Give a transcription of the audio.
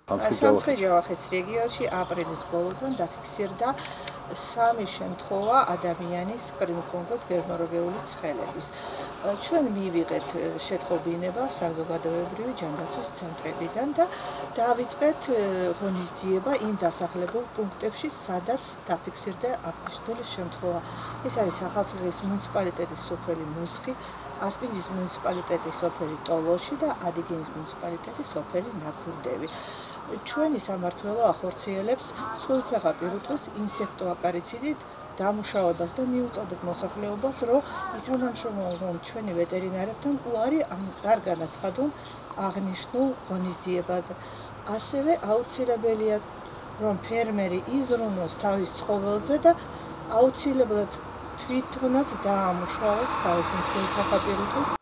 სამცხე-ჯავახეთის რეგიონში აპრილის ბოლოდან დაფიქსირდა 3 შემთხვევა ადამიანის კრიმკონგოს გერმანულობრივი ცხელების. ჩვენ მივიღეთ შეტყობინება საზოგადოებრივი ჯანდაცვის ცენტრებიდან და დავიწყეთ ღონისძიება იმ დასახლებულ პუნქტებში, სადაც დაფიქსირდა აღნიშნული შემთხვევა. ეს არის ახალციხის მუნიციპალიტეტის სოფელი მუსხი, ასპინძის მუნიციპალიტეტის სოფელი ტოლოში და ადიგენის მუნიციპალიტეტის სოფელი ნაქურდევი. ჩვენი სამმართველო ახორციელებს სრულფეხა პირუტყვის ინსექტოაკარიციდით დამუშავებას და მიუწოდებს მოსახლეობას, რომ ითანამშრომლონ ჩვენი ვეტერინარებთან უარი არ განაცხადონ აღნიშნულ ღონისძიებაზე. ასევე აუცილებელია, რომ ფერმერი იზრუნოს თავის ცხოველზე და აუცილებლად თვითონაც დაამუშავოს თავისი მსხვილფეხა პირუტყვით